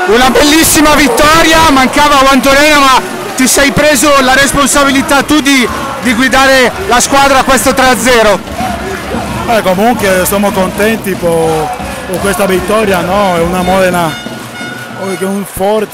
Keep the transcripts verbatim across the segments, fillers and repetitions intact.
Una bellissima vittoria, mancava Guantonena, ma ti sei preso la responsabilità tu di, di guidare la squadra a questo tre a zero. Eh, comunque siamo contenti per, per questa vittoria, no? È una Modena che è un forte,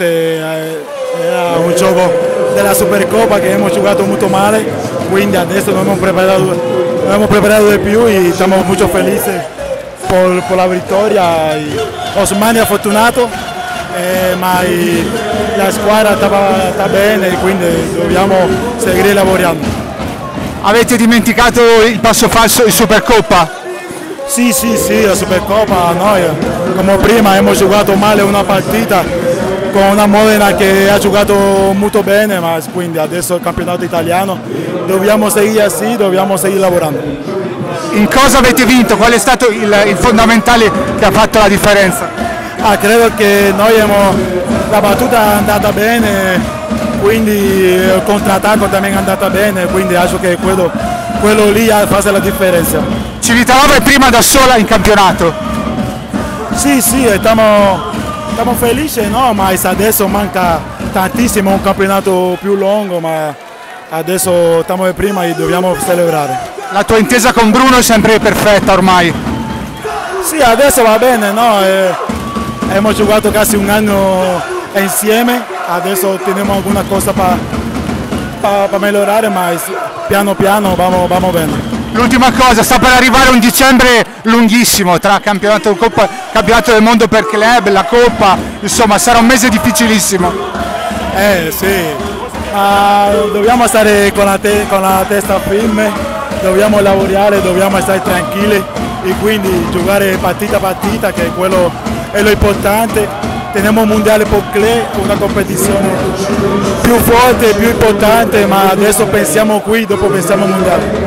era un gioco della Supercoppa che abbiamo giocato molto male, quindi adesso noi abbiamo preparato, abbiamo preparato di più e siamo molto felici per, per la vittoria. Osmani è fortunato, eh, ma la squadra sta bene, quindi dobbiamo seguire lavorando. Avete dimenticato il passo falso in Supercoppa? Sì, sì, sì, la Supercoppa, noi come prima abbiamo giocato male una partita con una Modena che ha giocato molto bene, ma quindi adesso il campionato italiano dobbiamo seguire così, dobbiamo seguire lavorando. In cosa avete vinto? Qual è stato il, il fondamentale che ha fatto la differenza? Ah, credo che noi abbiamo, la battuta è andata bene, quindi il contrattacco también è andata bene, quindi penso che quello, quello lì fa la differenza. Civitanova è prima da sola in campionato? Sì, sì, stiamo, stiamo felici, no? Ma adesso manca tantissimo un campionato più lungo, ma adesso stiamo prima e dobbiamo celebrare. La tua intesa con Bruno è sempre perfetta ormai? Sì, adesso va bene, no? Eh, abbiamo giocato quasi un anno insieme, adesso teniamo alguna cosa per pa, pa migliorare, ma piano piano vamo, vamo bene. L'ultima cosa, sta per arrivare un dicembre lunghissimo tra campionato, Coppa, campionato del mondo per club, la Coppa, insomma sarà un mese difficilissimo. Eh sì, ma dobbiamo stare con la, te, con la testa firme, dobbiamo lavorare, dobbiamo stare tranquilli e quindi giocare partita a partita, che quello è lo importante. Teniamo un mondiale per club, una competizione più forte, più importante, ma adesso pensiamo qui, dopo pensiamo al mondiale.